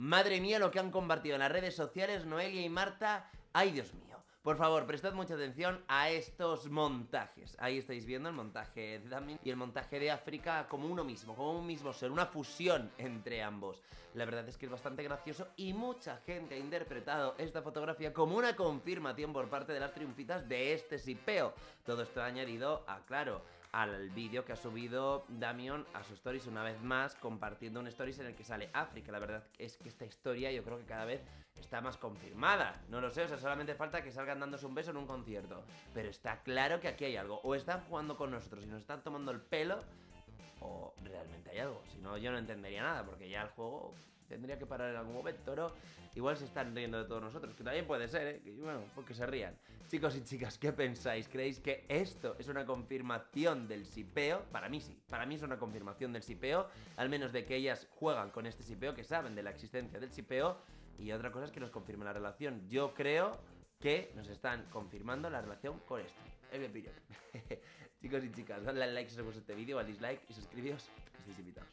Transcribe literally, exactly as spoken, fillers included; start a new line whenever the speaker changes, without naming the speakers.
Madre mía lo que han compartido en las redes sociales Noelia y Marta. ¡Ay, Dios mío! Por favor, prestad mucha atención a estos montajes. Ahí estáis viendo el montaje de Damien y el montaje de África como uno mismo, como un mismo ser, una fusión entre ambos. La verdad es que es bastante gracioso y mucha gente ha interpretado esta fotografía como una confirmación por parte de las triunfitas de este sipeo. Todo esto añadido a, claro, al vídeo que ha subido Damien a su stories una vez más, compartiendo un stories en el que sale África. La verdad es que esta historia yo creo que cada vez está más confirmada. No lo sé, o sea, solamente falta que salgan dándose un beso en un concierto. Pero está claro que aquí hay algo. O están jugando con nosotros y nos están tomando el pelo, o realmente hay algo. Si no, yo no entendería nada, porque ya el juego tendría que parar en algún momento, ¿no? Igual se están riendo de todos nosotros, que también puede ser, ¿eh? Que, bueno, porque se rían. Chicos y chicas, ¿qué pensáis? ¿Creéis que esto es una confirmación del sipeo? Para mí sí, para mí es una confirmación del sipeo, al menos de que ellas juegan con este sipeo, que saben de la existencia del sipeo, y otra cosa es que nos confirme la relación. Yo creo que nos están confirmando la relación con esto. Es mi opinión. Chicos y chicas, dadle al like si os gusta este vídeo, al dislike y suscribíos, que estéis invitados.